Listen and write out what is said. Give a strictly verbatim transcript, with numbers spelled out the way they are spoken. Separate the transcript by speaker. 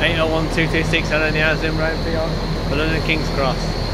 Speaker 1: eight oh one two two six L N E R Zoom round for you, London King's Cross.